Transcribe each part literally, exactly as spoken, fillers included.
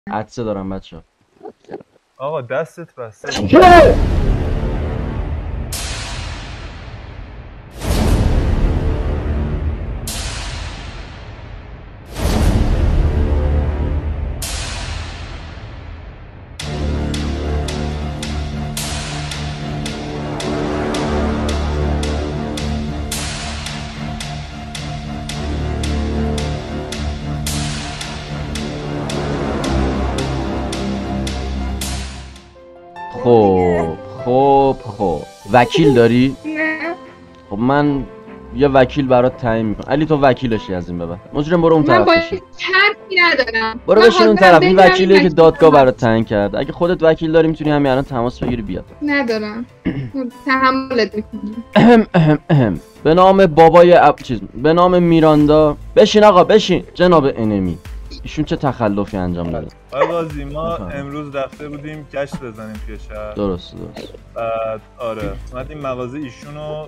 عطسه دارم بچه‌ها. آقا دستت بسته. خب خب خب وکیل داری؟ نه خب من یه وکیل برات تعیین میکنم. علی تو وکیلشی از این به بعد. مجرم برو اون من طرف باید بشین. حرفی ندارم. برو من بشین اون حاضرم طرف. این بگیرم وکیلیه که وکیل دادگاه کنم. برات تعیین کرد. اگه خودت وکیل داری میتونی همین الان تماس بگیری بیاد. ندارم تحملت میکنم. اهم اهم اهم به نام بابای اب... چیز به نام میراندا. بشین آقا بشین. جناب انمی ایشون چه تخلفی انجام داده؟ آقا قاضی ما امروز رفته بودیم گشت بزنیم توی شهر. درست درست. بعد آره اومدیم مغازه ایشونو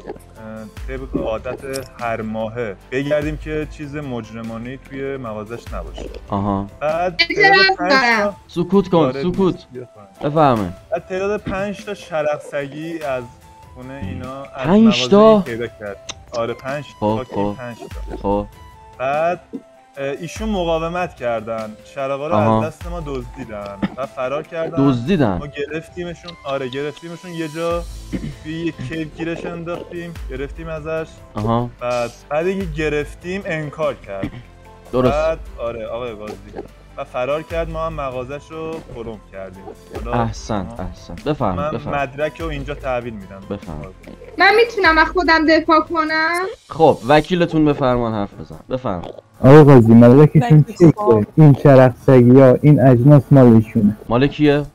طبق عادت هر ماهه بگردیم که چیز مجرمانه‌ای توی مغازش نباشه. آها. بعد اجازه تعداد دارم. پنج تا سکوت کن آره، سکوت. بیا پایین. بفهمه. بعد تعداد پنج تا شلق سگی از خونه اینا از پنج مغازه تا؟ این پیدا کرد. آره پنج تا. خب خب پنج تا. خب بعد ایشون مقاومت کردن، شلقا رو آها. از دست ما دزدیدن و فرار کردن. دزدیدن. ما گرفتیمشون. آره گرفتیمشون یه جا توی یه کیو گیرش انداختیم، گرفتیم ازش. آها. بعد بعد اینکه گرفتیم انکار کرد. درست. بعد آره آقای قاضی و فرار کرد. ما هم مغازش رو پلم کردیم. احسن احسن. بفهم من بفهم. مدرک رو اینجا تحویل میدم. بفهم. من میتونم از خودم دفاع کنم. خب وکیلتون به فرمان حرف بزن. بفهم. آقا قاضی مدرکشون چیه که این چرخ سگی ها این اجناس مال ایشونه؟ مال کیه؟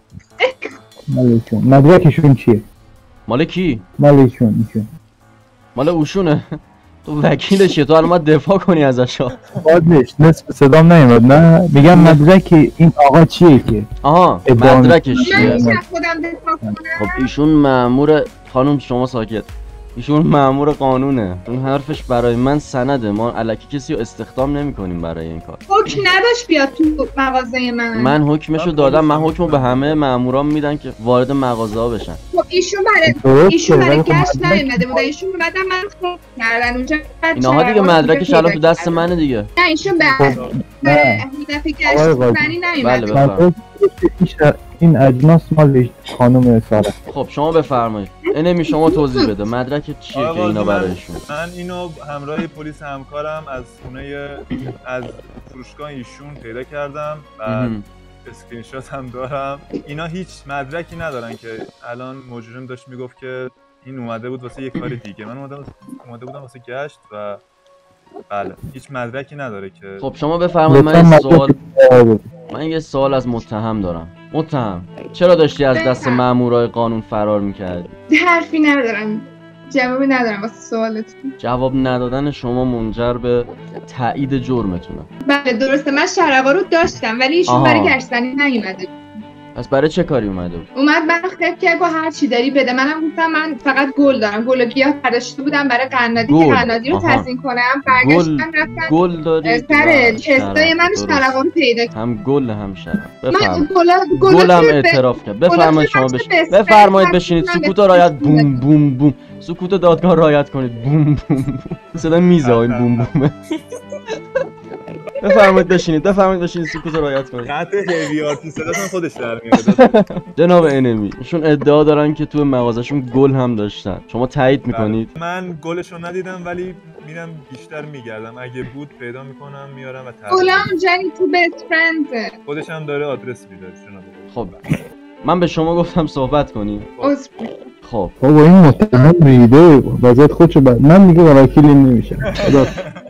مال ایشون. مدرکشون چیه؟ مال کی؟ مال ایشون ایشون. مال اوشونه. تو وکیلشی تو الان باید دفاع کنی ازش. قاضیش نصف صدام نیومد نه میگم مدرک این آقا چیه که آها ادعا مدرکش من چیه؟ میتونم از خودم دفاع کنم. خب ایشون مأمور خانم شما ساکت. ایشون مأمور قانونه. اون حرفش برای من سنده. ما الکی کسی رو استخدام نمی‌کنیم برای این کار. حکم نداشت بیاد تو مغازه من. من حکمشو دادم. من حکمو به همه مأموران میدن که وارد مغازه ها بشن. خب ایشون برای درسته، ایشون برای ولی خب گشت مدرک- نیومده بودن. ایشون اومدن من خوب کردن اونجا. اینها دیگه مدرکش الان تو دست منه دیگه. نه ایشون به نه. این دفعه گشت آقای قاضی. زنی بله نیومده. بفرمایید. مدرک این شر- این اجناس مال خانم ساره. خب شما بفرمایید. انمی شما توضیح بده. مدرک چیه آقا که اینا قاضی، من- برایشون؟ من اینو همراه پلیس همکارم از خونه از فروشگاه ایشون پیدا کردم. بعد مهم. اسکرین شات هم دارم. اینا هیچ مدرکی ندارن که الان مجرم داشت میگفت که این اومده بود واسه یه کار دیگه. من اومدم اومده بودم واسه گشت و بله هیچ مدرکی نداره که. خب شما بفرمایید. من لطفاً یه سوال مدرک- من یه سوال از متهم دارم. متهم چرا داشتی از دست بفرم. مامورای قانون فرار میکردی؟ حرفی ندارم. جوابی ندارم واسه سوالتون. جواب ندادن شما منجر به تایید جرمتونه. بله درسته من شرقا رو داشتم ولی ایشون آها. برای گشت زنی نیومده. پس برای چه کاری اومده بود؟ اومد منو خرید کرد گفت هر چی داری بده. منم گفتم من فقط گل دارم. گل و گیاه برداشته بودم برای قنادی که گل. قنادی رو آها. تزیین کنم. گل برگشتم رفتم گل داری؟ سر و چستای من درست. شرقا رو پیدا کردم. هم گل هم شرم. من بفرمایید. گلا گلا گل هم توی ب- اعتراف کرد. گلا بفرمایید توی شما بخش بش بسته بفرمایید هست. بشینید. من سکوت بسته رعایت. بسته بوم بوم بوم. سکوت دادگاه رعایت کنید. بوم بوم بوم. صدا میزه های بوم بومه. بفرمایید بشینید. بفرمایید بشینید. سکوت رعایت کنید. قطع هیوی آرتی صداتون خودش در میاد. جناب انمی ایشون ادعا دارن که تو مغازشون گل هم داشتن. شما تایید میکنید؟ من گلشو ندیدم ولی میرم بیشتر میگردم. اگه بود پیدا میکنم میارم و تحویل گلا میدم. اونجایی تو بیست فرنده. خودش هم داره آدرس میده جناب. خب من به شما گفتم صحبت کنی. عذر خب بابا این متهم ریده وضعیت خودشو بر من دیگه با وکیلی نمیشم. خدا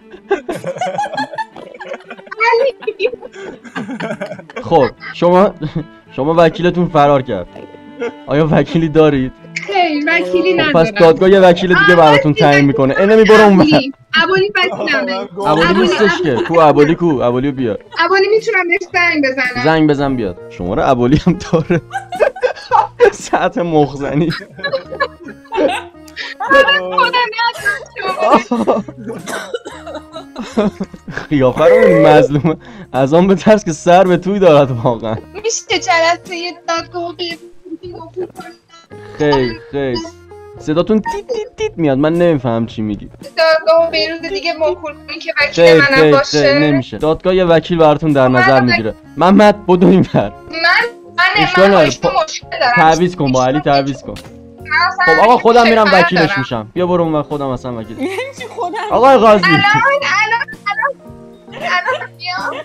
خب شما شما وکیلتون فرار کرد. آیا وکیلی دارید؟ خیلی وکیلی خب ندارم. پس دادگاه یه وکیل دیگه براتون تعیین میکنه. انمی برو اون ور. ابولی ابولی وکیلمه. ابولی ابولی- نیستش که. کو ابولی کو؟ ابولیو بیار. ابولی میتونم بهش زنگ بزنم. زنگ بزن بیاد. شماره ابولی هم داره. ساعت مخزنی. خدا نداره شما. قیافه رو این مظلومه از آن بترس که سر به توی دارد واقعا. میشه جلسه یه دادگاه بیرون؟ خیلی خیلی صداتون تیت تیت تیت میاد، من نمیفهم چی میگی. دادگاه بیروز دیگه موکول کنی که وکیل خیلی منم خیلی باشه. خیلی نمیشه، دادگاه یه وکیل براتون در نظر میگیره. محمد بدو این ور. من من اشکال من نداره. باش تو مشکل دارم. تعویض کن با علی، تعویض کن. خب آقا خودم میرم وکیلش میشم. بیا برو من خودم اصلا وکیل. خودم آقای قاضی الان الان الان الان بیا.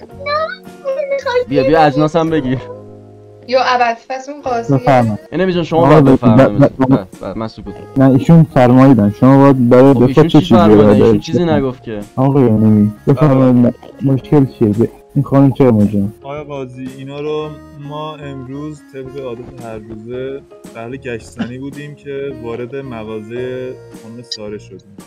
بیا بیا اجناسم بگیر. یا ابد پس اون قاضیه. بفرمایید. اینه میجون شما آقا باید ب- ب- بفرمایید. ب- من سکوت. نه ایشون فرماییدن، شما باید برای خب دفاع ایشون چه چی چیزی فرموده؟ رو ایشون دارید؟ چیزی نگفت که. آقا یعنی بفرمایید مشکل چیه؟ ب- این خانم چرا مجرم؟ آیا قاضی اینا رو ما امروز طبق عادت هر روزه اهل گشتنی بودیم که وارد مغازه خانم ساره شدیم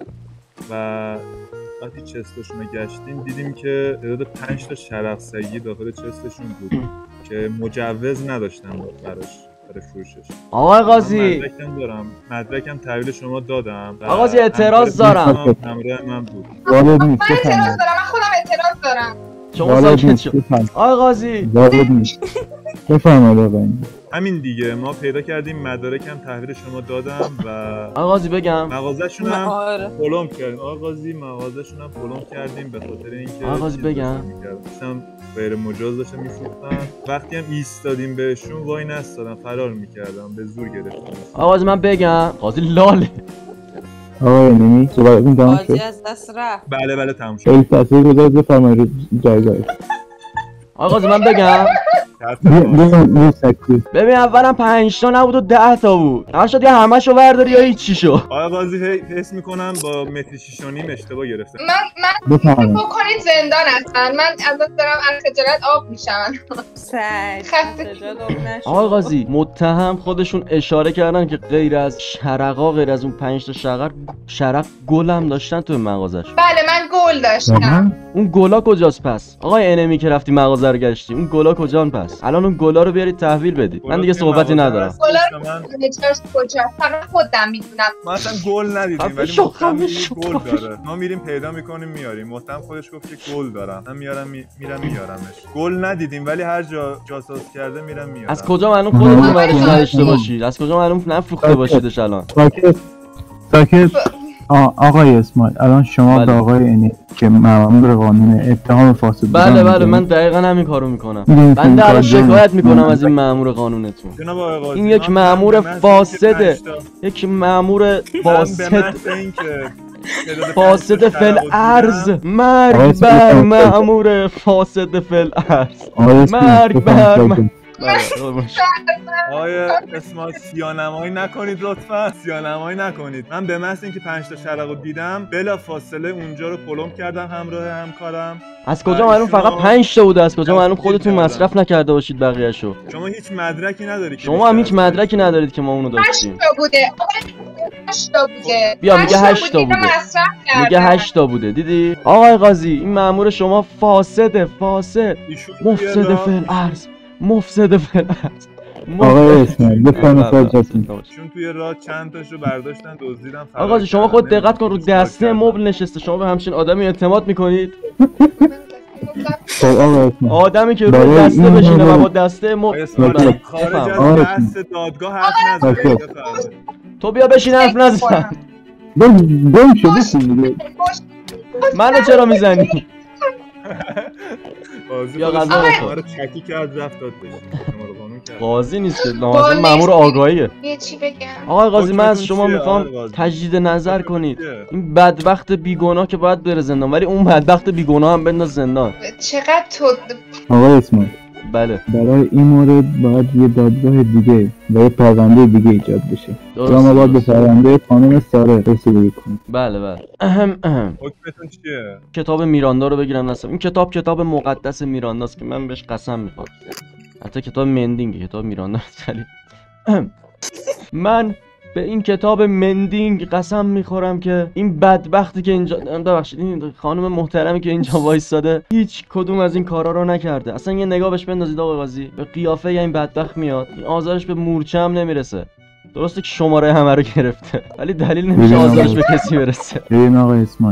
و وقتی چستشون رو گشتیم دیدیم که تعداد پنج تا شرف سگی داخل چستشون بود که مجوز نداشتن براش برای فروشش. آقای من قاضی مدرکم دارم، مدرکم تحویل شما دادم. و آقا قاضی اعتراض همکار دارم. هم همراه من بود. والد نیست، من اعتراض بفرمایید. دارم. من خودم اعتراض دارم. شما والد ساکت نیست، شو. بفرمایید. آقای قاضی والد نیست. بفرمایید آقا. همین دیگه ما پیدا کردیم، مدارکم تحویل شما دادم و آقای قاضی بگم. مغازه‌شون هم آره فلوم کردیم. آقا قاضی مغازه‌شون هم فلوم کردیم به خاطر اینکه آقا قاضی چیز بگم. داشتن می‌کردن. داشتن غیر مجاز داشتن می‌فروختن. وقتی هم ایستادیم بهشون وای نستادن، فرار می‌کردن، به زور گرفتن. آقا قاضی من بگم. قاضی لاله. آقا یعنی صحبتتون تمام قاضی شد؟ از دست رفت. بله بله تموم شد. خیلی تاثیر گذاشت، بفرمایید رو جایگاه. آقا قاضی من بگم. بیا بیا بیا سکوت. ببین اولم پنج تا نبود و ده تا بود. هر شد یا همشو برداری یا هیچی شو. آقا قاضی حس- حس می‌کنم با متر شش و نیم اشتباه گرفتم. من من بفرمایید. بکنید زندان هستن. من ازت دارم از خجالت آب میشم. سگ خسته خجالت نشو. آقای قاضی متهم خودشون اشاره کردن که غیر از شرقا، غیر از اون پنج تا شرق شرق گلم داشتن تو مغازش. بله من گل داشتم. واقعا؟ اون گلا کجاست پس؟ آقای انمی که رفتی مغازه رو گشتی، اون گلا کجان پس؟ الان اون گلا رو بیارید تحویل بدید. من دیگه صحبتی ندارم. گلا من نجاش کجا؟ فقط خودم میدونم. ما اصلا گل ندیدیم خفه ولی شو، متهم خفه میگه شو، گل خفه شو. داره. ما میریم پیدا میکنیم میاریم. متهم خودش گفت که گل دارم. من میارم می... میرم میارمش. گل ندیدیم ولی هر جا جاسوس کرده میرم میارم. از کجا معلوم خودتون آقای ورش قاضی. نداشته باشید؟ از کجا معلوم نفروخته باشیدش الان؟ ساکت ساکت. آ- آقای اسماعیل الان شما بله. به آقای اینی که مأمور قانون اتهام فاسد بودن بله بله می‌زنید؟ من دقیقا همین کارو میکنم. می‌دونید که این بنده کار الان جرمه. شکایت میکنم از این مأمور قانونتون. جناب آقای قاضی، این یک من- من مأمور به محض اینکه فاسده. پنج تا- یک مأمور من به فاسد محض اینکه تعداد فاسد پنج تا فل شراب رو ارز. دیدم، مرگ آقای بر اسماعیل، مأمور فاسد فل ارز. آقای اسماعیل، مرگ بفرمایید بر ساکت. من. بله، قربون شما. آقای اسماعیل سیانمایی نکنید لطفا، سیانمایی نکنید. من به محض اینکه پنج تا شرق رو دیدم بلا فاصله اونجا رو پلم کردم همراه همکارم. از کجا معلوم فقط پنج تا بوده؟ از کجا معلوم خودتون کردم. مصرف نکرده باشید بقیه‌شو؟ شما هیچ مدرکی نداری که شما هم هیچ بیشتر از مدرکی پنج تا. ندارید که ما اونو هشت داشتیم. تا بوده. آقای هشت تا بوده. بیا، میگه هشت بود، تا اینا بوده. مصرف کردن. میگه هشت تا بوده. دیدی؟ آقای قاضی این مأمور شما فاسده، فاسد، ایشون توی مفسد راه- فل ارز، مفسد فل ارز. آقای اسماعیل بفرمایید بله، جاتون. بله. ایشون توی راه چند تاشو برداشتن دزدیدن. فرار آقا قاضی شما کردن. خود دقت کن رو نمی‌دونم دسته چیکار مبل کردن. نشسته. شما به همچین آدمی اعتماد میکنید؟ خب آقای اسماعیل آدمی که روی برای دسته این بشینه و مورد- با دسته مبل. آقای اسماعیل، بله. خارج بفهم. از آقای بحث دادگاه حرف نزنید. اوکی. بفرمایید. تو بیا بشین حرف نزن. گم گم شده دیگه. منو چرا میزنی؟ قاضی یا خودش غذا شما بخور. رو چکی کرد رفت داد بهش. شما رو قانون کرد. قاضی نیست که با لازم مأمور نیستی. آگاهیه. یه چی بگم. آقای قاضی من از حکمتون شما چیه، میخوام آقای قاضی؟ تجدید نظر حکمتون کنید. چیه؟ این بدبخت بیگناه که باید بره زندان، ولی اون بدبخت بیگناه هم بنداز زندان. چقدر تو آقای اسماعیل بله برای این مورد باید یه دادگاه دیگه و یه پرونده دیگه ایجاد بشه. درست، و ما باید به درست. پرونده خانم ساره رسیدگی کنیم. بله بله. اهم اهم. حکمتون چیه؟ کتاب میراندا رو بگیرم دستم. این کتاب کتاب مقدس میرانداست که من بهش قسم میخورم. حتی کتاب مندینگ کتاب میراندا ولی من به این کتاب مندینگ قسم میخورم که این بدبختی که اینجا، ببخشید این خانم محترمی که اینجا وایساده هیچ کدوم از این کارا رو نکرده. اصلا یه نگاه بهش بندازید آقا قاضی، به قیافه این بدبخت میاد. این آزارش به مورچه هم نمیرسه. درسته که شماره همه رو گرفته ولی دلیل نمیشه ببین آزارش آقا. به کسی برسه. ببین آقای اسماعیل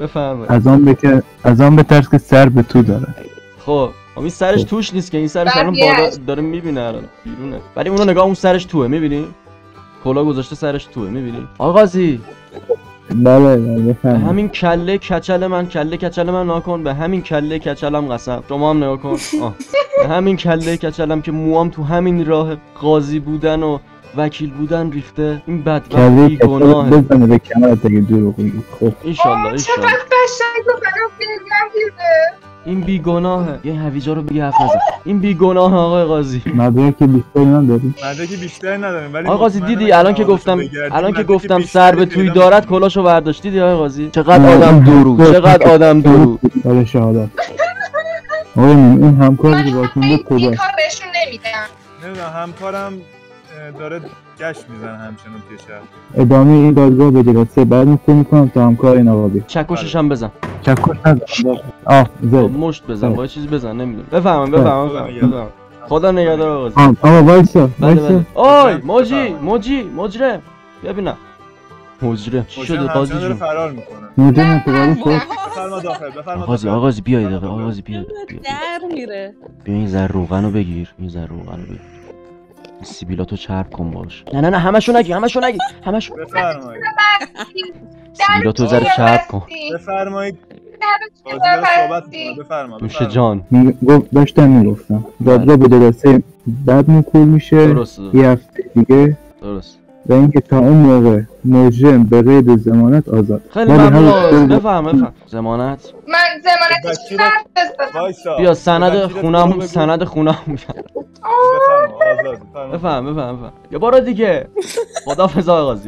بفهمه. از آن بتر از آن بترس که سر به تو داره. خب این سرش توش نیست که، این سرش الان بقیه‌اش. بالا داره میبینه الان بیرونه، ولی اونو نگاه، اون سرش توه، میبینی کلا گذاشته سرش توه، میبینی آقا قاضی؟ بله بله به بفهم. همین کله کچل من، کله کچل من ناکن، به همین کله کچلم قسم، شما هم نگاه کن. آه. به همین کله کچلم که موام تو همین راه قاضی بودن و وکیل بودن ریخته، این بدبخت کلی بیگناهه. بزنه به کمرت دیگه دروغ میگی. خب ایشالله چقدر ایشالله قشنگ و برام دلم گیره. این بیگناهه. یه هویجا رو بگی حرف نزن. این بیگناهه آقای قاضی. مدرک که بیشتری نداری. مدرکی بیشتری نداریم ولی آقای قاضی مطمئنم دیدی اگه الان که حواسش گفتم بگردیم الان که مدرکی گفتم بیشتری سر به توی پیدا دارد می‌کنیم. کلاشو برداشت، دیدی آقای قاضی چقدر نه، آدم این درو، دکتر- چقدر آدم درو. برای شهادت. آقای من این همکاری که باتون بود این کجاست؟ کار بهشون نمیدم. نمیدونم همکارم اه، داره گشت میزنه همچنان توی شهر. ادامه این دادگاه به جلسه بعد مکتوب میکنم تا همکار این آقا بیاد. چکشش هم بزن، چکش نزن. آه با زد. مشت بزن، بله. با یه چیز بزن، نمیدونم. بفهمم بفهمم خدا بفهمم نگهدار. بفهمم. خدا نگهدار آقای قاضی. آه آقا وایسا بله وایسا. بله. آی بفرمایید. موجی موجی مجرم بیا ببینم. مجرم چی مجرم شده قاضی همچنان داره جون؟ فرار میکنه. موجه متواری شد. بفرما داخل بفرما قاضی داخل. قاضی بیا دقیقه قاضی بیا بیا در میره. بیا این زر روغنو بگیر، این زر روغنو بگیر، این سیبیلاتو چرب کن باش. نه نه نه همشو نگی همشو نگی همشو بفرمایید سیبیلاتو ذره چرب کن. بفرمایید در قاضی داره صحبت بستی. میکنه. بفرما نوش بفرما. جان. می- گفت داشتم میگفتم دادگاه به جلسه بعد مکول میشه درسته یه هفته دیگه درست. و اینکه تا اون موقع مجرم به قید ضمانت آزاد. خیلی ولی ممنون همون آقا قاضی. کل- بفهم بفهم. ضمانت من زمانتش وکیل- شرط بزنم. وایسا. بیا سند وکیلت خونم برو بگو. سند خونم بفرما آزاد بفرما. بفهم بفهم بفهم. یه بار دیگه خدافظ آقای قاضی.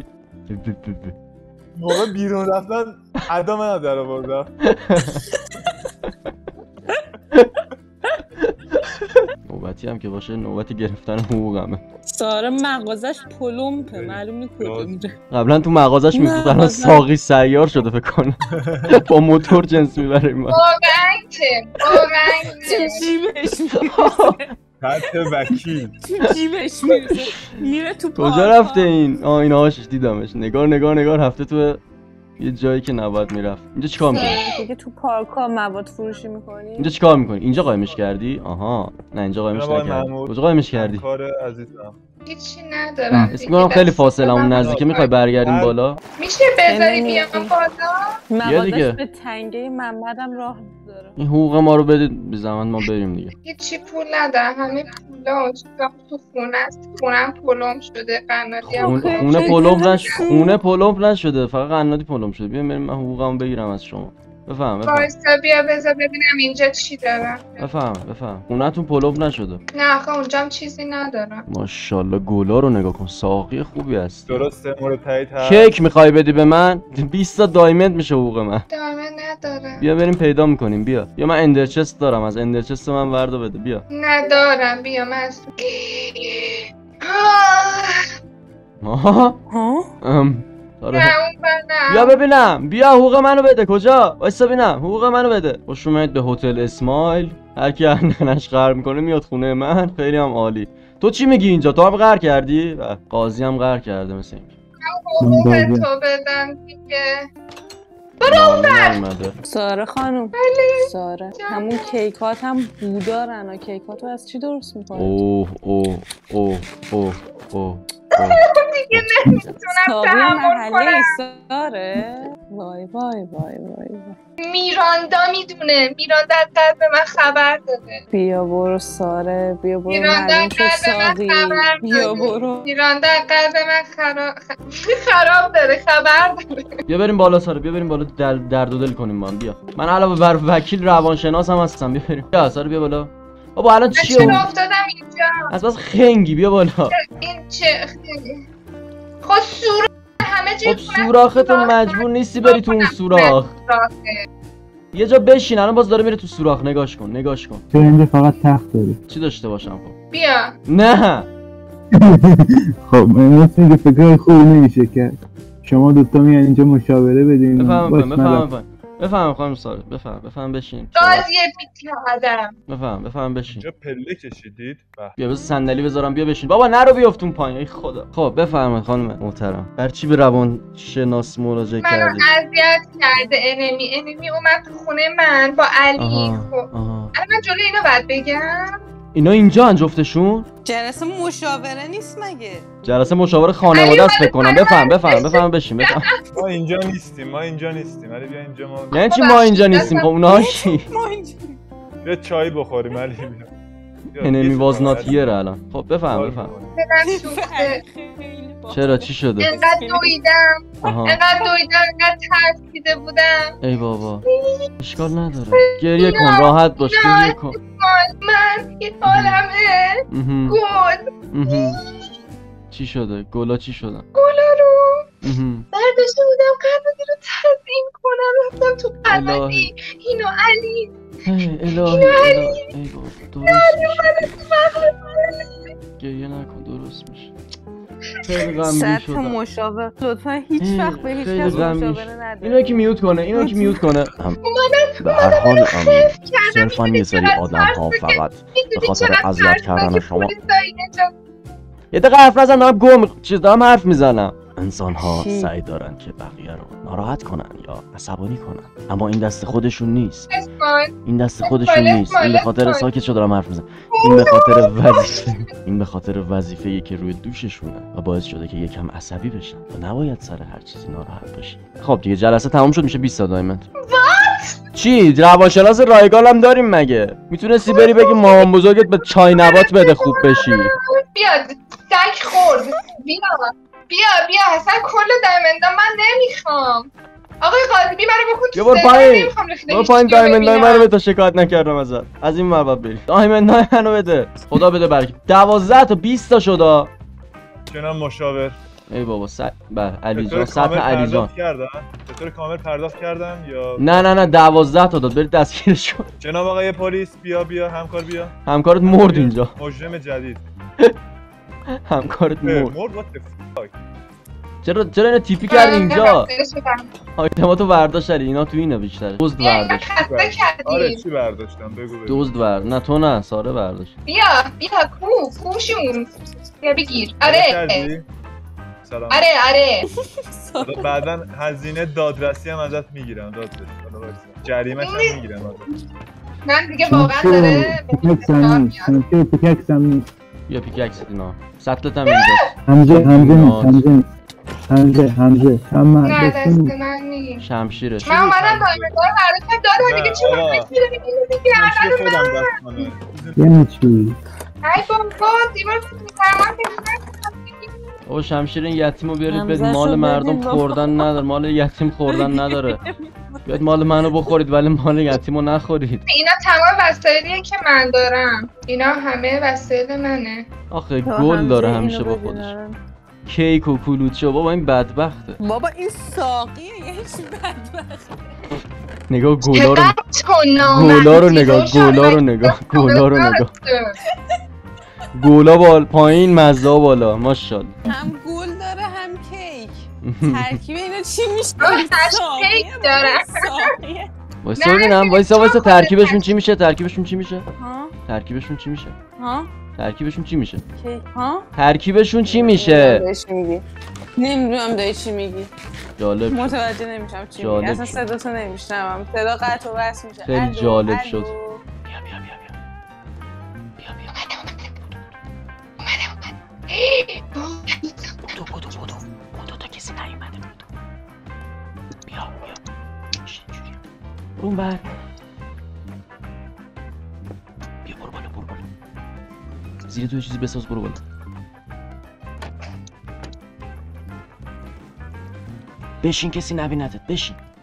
موقع بیرون رفتن ادا من در آوردم. نوبتی هم که باشه نوبتی گرفتن حقوقمه. سارا مغازش پلمپه، معلوم نیست کجا میره. قبلا تو مغازش میفروخت، الان مغازه. ساقی سیار شده فکر کنم. با موتور جنس میبره این من. واقعا که واقعا تو که. جیبش میرسه، تحت وکیل. تو جیبش میرسه، میره تو کجا پارکا. رفته این؟ آه این آهاشش دیدمش. نگار نگار نگار رفته تو یه جایی که نباید میرفت. اینجا چیکار میکنی؟ دیگه تو پارکا مواد فروشی میکنی؟ اینجا چیکار میکنی؟ اینجا قایمش کردی؟ آها نه اینجا قایمش جناب آقای نکردی. محمود. کجا قایمش کردی؟ کار عزیزم. هیچی ندارم. اسم کنم خیلی فاصله اون نزدیکه، میخوای برگردیم بالا؟ میشه بذاری نمی‌دونم. بیام بالا؟ بیا دیگه. مغازش به تنگه محمدم راه داره. این حقوق ما رو بدید بی زحمت ما بریم دیگه. هیچی پول ندارم. همه پولا تو خونه است. خونم پلم شده. قنادی هم خون- خب، خونه چه پلم کردن نش شو؟ خونه پلم نشده، فقط قنادی پلم شده. بیا بریم من حقوقمو بگیرم از شما. بفهم بفهم وایسا بیا بذار ببینم اینجا چی دارم. بفهم بفهم. خونه‌تون پلم نشده. نه آخه اونجا هم چیزی ندارم. ماشاءالله گلا رو نگاه کن، ساقی خوبی هست. درسته مورد تایید هست. کیک میخوای بدی به من؟ بیست تا دایمند میشه حقوق من. دامه ندارم. بیا بریم پیدا میکنیم. بیا بیا من اندرچست دارم، از اندرچست من وردا بده. بیا ندارم بیا من از- آه، آها ها؟ ام آره. نه اون بر بیا نه. ببینم، بیا حقوق منو بده. کجا؟ وایسا ببینم حقوق منو بده. خوش اومد به هتل اسمایل. هر کی ننش قهر میکنه میاد خونه من، خیلی هم عالی. تو چی میگی اینجا؟ تو هم قهر کردی؟ و قاضی هم قهر کرده مثل اینکه. حقوق من تو بدم دیگه. اومده. ساره خانم، ساره همون کیکات هم بو دارن و کیکاتو از چی درست میکنی؟ اوه اوه اوه اوه اوه دیگه نمیتونم ساقی تحمل محله کنم. ساره؟ وای وای وای وای وای. میراندا میدونه. میراندا از قلب من خبر داده. بیا برو ساره، بیا برو میراندا معلوم از شد قلب من ساقی. خبر بیا داده. برو. میراندا از قلب من خراب خراب داره. خبر داره. بیا بریم بالا ساره، بیا بریم بالا دل... درد و دل کنیم با هم. بیا من علاوه بر وکیل روانشناس هم هستم. بیا بریم. بیا ساره بیا بالا. بابا الان من چیه چرا اون؟ افتادم اینجا؟ از بس خنگی. بیا بالا. این چه خیلی خود سوراخ همه چی خب سوراختون مجبور نیستی بری تو اون سوراخ. یه جا بشین، الان باز داره میره تو سوراخ. نگاش کن نگاش کن. چرا اینجا فقط تخت داری؟ چی داشته باشم خب؟ بیا نه خب من میگه فکر خوبی نمیشه کرد. شما دوتا میان اینجا مشاوره بدین. بفهم باش، بفهم من بفهم رفتم. بفهم بفهم خانم ساره بفهم بفهم بشین قاضی بی‌کردم. بفهم بفهم بشین اینجا پله کشیدید به. بیا بس صندلی بذارم بیا بشین بابا نرو بیافتون پایین ای خدا خب بفرمایید خانم محترم بر چی به روان شناس مراجعه منو کردید اذیت کرده انمی انمی اومد تو خونه من با علی. آها خب آها الان من جلوی اینا باید بگم. اینا اینجا ان جفتشون جلسه مشاوره نیست مگه؟ جلسه مشاوره خانواده علی است فکر کنم بفهم بفهم بفهم بشین بفهم ما اینجا نیستیم ما اینجا نیستیم ولی بیا اینجا ما یعنی چی ما اینجا نیستیم خب اونها کی ما اینجا بیا چای بخوریم علی بیا. بیا انمی یه واز چیز نات بخور. هیر الان خب بفهم چای بفهم بخوریم. دلم سوخته. خیلی باحال. چرا چی شده انقدر دویدم آها انقدر دویدم انقدر ترسیده بودم. ای بابا اشکال نداره گریه کن راحت باش گریه کن من این حالمه. مهم. گل مهم. چی شده گلا چی شدن گلا رو مهم. برداشته بودم قرمزی رو تزیین کنم رفتم تو قرمزی الهی. اینو علی هی، الهی الهی ای بابا درست میشه گریه نکن درست میشه خیلی غمگین سطح شدم مشاور لطفا هیچ ای، وقت به هیچ خیلی کس غمگین مشاوره شد. نده. اینو که میوت کنه اینو که میوت کنه اومدم به هر حال ام، کردم صرفا یه سری آدم ها فقط به خاطر اذیت کردن شما یه دقیقه حرف نزن دارم گم چیز دارم حرف میزنم انسان ها چی؟ سعی دارن که بقیه رو ناراحت کنن یا عصبانی کنن اما این دست خودشون نیست این دست خودشون نیست این به خاطر ساکت شو دارم حرف میزنم این به خاطر وظیفه این به خاطر وظیفه‌ای که روی دوششونه و باعث شده که یکم عصبی بشن و نباید سر هر چیزی ناراحت باشی خب دیگه جلسه تموم شد میشه بیست تا دایموند چی روانشناس رایگان هم داریم مگه میتونستی بری بگی مامان بزرگت به چای نبات بده خوب بشی بیاد سگ خورد بیا بیا بیا اصلا کل دایمندا من نمیخوام آقای قاضی بی منو بکن یه تو بار زندان پایین نمیخوام ریخته برو هیچ پایین چیزی رو دایموندای ببینم. منو بده شکایت نکردم ازت از این ور باید بری دایموندای منو بده خدا بده برکت دوازده تا بیست تا شد جناب مشاور ای بابا س... بله علی به جان طور سطح کامل علی جان پرداخت کردن به طور کامل پرداخت کردن یا نه نه نه دوازده تا داد برید دستگیرش کن جناب آقای پلیس بیا بیا همکار بیا همکارت مرد اینجا مجرم جدید همکارت اه، مرد مرد what the fuck؟ چرا چرا اینو تیپی کردی من اینجا خسته شدم. آیتماتو برداشت علی اینا تو اینه بیشتر دزد بیا اینقدر برداشت خسته آره کردی چی برداشتم بگو بگو دزد برداشت نه تو نه ساره برداشت بیا بیا کو کوشون بیا بگیر آره کردی؟ سلام آره آره حالا بعدا هزینه دادرسی هم ازت میگیرم دادرسی حالا وایسا. جریمه‌ش هم میگیرم ازت من دیگه واقعا داره پیککس هم نیست شمشیر پیککس هم نیست بیا پیککس اینا سطلت هم اینجاست حمزه حمزه نیست حمزه نیست حمزه حمزه هم نه دست دست من نیست شمشیرش من اومدم دایمندار برداشتم دادم دیگه چرا آقا. نمیگیره میگیره شمشیر خودم دست کنه یعنی چی؟ ای بابا دیوار میفرمان او شمشیر این یتیمو بیارید حمزه به مال شو مردم بدین بابا. خوردن نداره مال یتیم خوردن نداره بیاید مال منو بخورید ولی مال یتیمو نخورید اینا تمام وسایلیه که من دارم اینا همه وسایل منه آخه تا گل حمزه داره اینو همیشه با ببین، خودش آره. کیک و کلوچه بابا این بدبخته بابا این ساقیه یعنی چی بدبخت نگاه گلا رو چقدر تو نامردی گلا رو نگاه روشن گلا رو فکر نگاه کنم گلا رو نگاه درسته. گلا بال پایین مزه بالا ماشاءالله هم گل داره هم کیک ترکیب اینا چی میشه آه، این ترکیب ساقیه، کیک بابا داره. ساقیه. وایسا نه، ببینم وایسا تو وایسا خودت ترکیبشون چی میشه ترکیبشون چی میشه ها ترکیبشون چی میشه ها ترکیبشون چی میشه کیک ها ترکیبشون چی میشه داری چی میگی نمیدونم داری چی میگی جالب شد. متوجه نمیشم چی جالب میگی اصلا شد. صدا تو نمیشنوم صدا قطع و وصل میشه خیلی الو، جالب الو. شد. بیا بیا بیا بیا بیا بیا بودو بودو بودو بودو تا کسی نیومده بودو بیا بیا شش اینجوریه برو اون بر بیا برو بالا برو بالا زیر تو یه چیزی بساز برو بالا بشین کسی نبیندت بشین